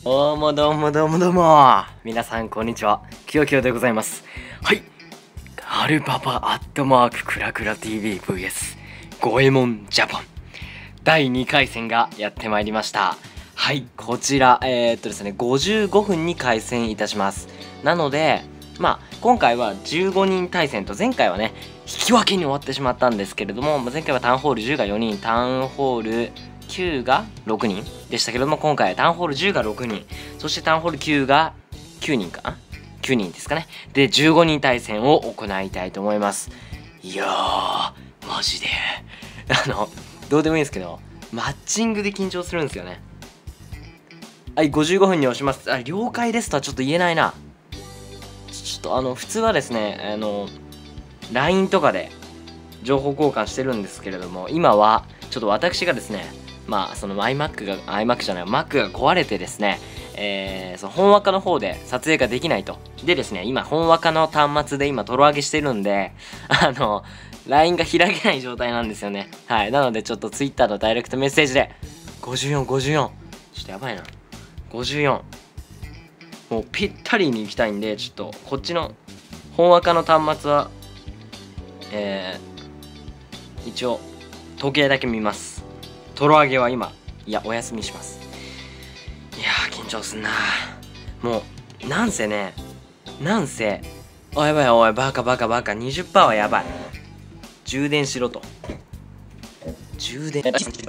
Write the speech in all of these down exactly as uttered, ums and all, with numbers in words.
どうもどうもどうもどうも皆さんこんにちは、きよきよでございます。はい、アルパパアットマーククラクラ ティーブイブイエス ゴエモンジャパンだいにかい戦がやってまいりました。はい、こちらえー、っとですねごじゅうごふんに開戦いたします。なのでまあ今回はじゅうごにん対戦と、前回はね引き分けに終わってしまったんですけれども、前回はタウンホールじゅうがよにん、タウンホールきゅうがろくにんでしたけれども、今回はタウンホールじゅうがろくにん、そしてタウンホールきゅうがきゅうにんかな、きゅうにんですかね。でじゅうごにん対戦を行いたいと思います。いやーマジであのどうでもいいんですけど、マッチングで緊張するんですよね。はい、ごじゅうごふんに押します。あ、了解ですとはちょっと言えないな。ちょっとあの普通はですね、あの ライン とかで情報交換してるんですけれども、今はちょっと私がですね、まあその iMac が iMac じゃない Mac が壊れてですね、えー、その本若の方で撮影ができないと。でですね、今本若の端末で今トロ上げしてるんで、あの ライン が開けない状態なんですよね。はい、なのでちょっと Twitter のダイレクトメッセージでごじゅうよん、ごじゅうよん、ちょっとやばいな、ごじゅうよん、もうぴったりに行きたいんで、ちょっとこっちの本若の端末はえー、一応時計だけ見ます。トロ上げは今いやお休みします。いやー緊張すんな。もうなんせねなんせおいやばい、おいバカバカバカ にじゅっパーセント はやばい。充電しろと。充電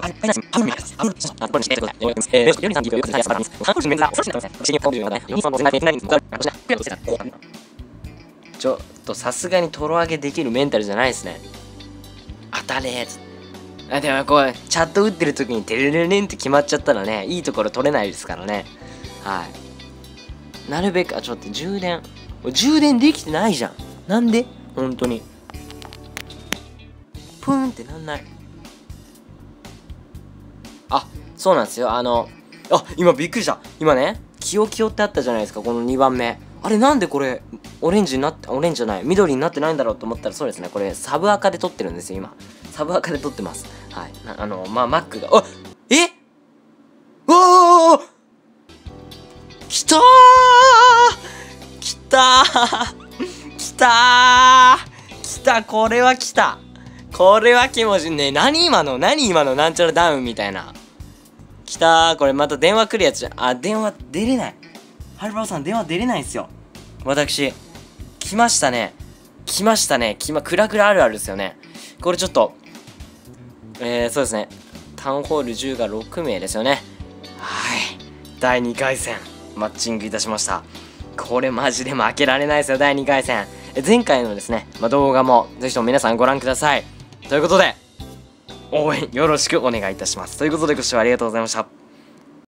ちょっとさすがにトロ上げできるメンタルじゃないですね。当たれー。あ、でもこうチャット打ってる時にテレレレンって決まっちゃったらね、いいところ取れないですからね。はい、なるべく、あ、ちょっと充電充電できてないじゃん。なんで本当にプーンってなんない。あ、そうなんですよ。あのあ、今びっくりした。今ねキヨキヨってあったじゃないですか、このにばんめ。あれなんでこれオレンジになって、オレンジじゃない緑になってないんだろうと思ったら、そうですね、これサブアカで撮ってるんですよ。今サブアカで撮ってます。はい、あのまあ Mac が、あえおおきたーきたーきたーきた、これはきた、これは気持ちいいね。何今の何今のなんちゃらダウンみたいな。きたー。これまた電話来るやつじゃん。あ、電話出れない。ハルバオさん電話出れないんですよ。私来ましたね来ましたねきまクラクラあるあるですよね。これちょっとえー、そうですね、タウンホールじゅうがろくめいですよね。はい、だいにかい戦マッチングいたしました。これマジで負けられないですよ。だいにかい戦、え前回のですね、まあ、動画もぜひとも皆さんご覧ください。ということで応援よろしくお願いいたします。ということでご視聴ありがとうございました。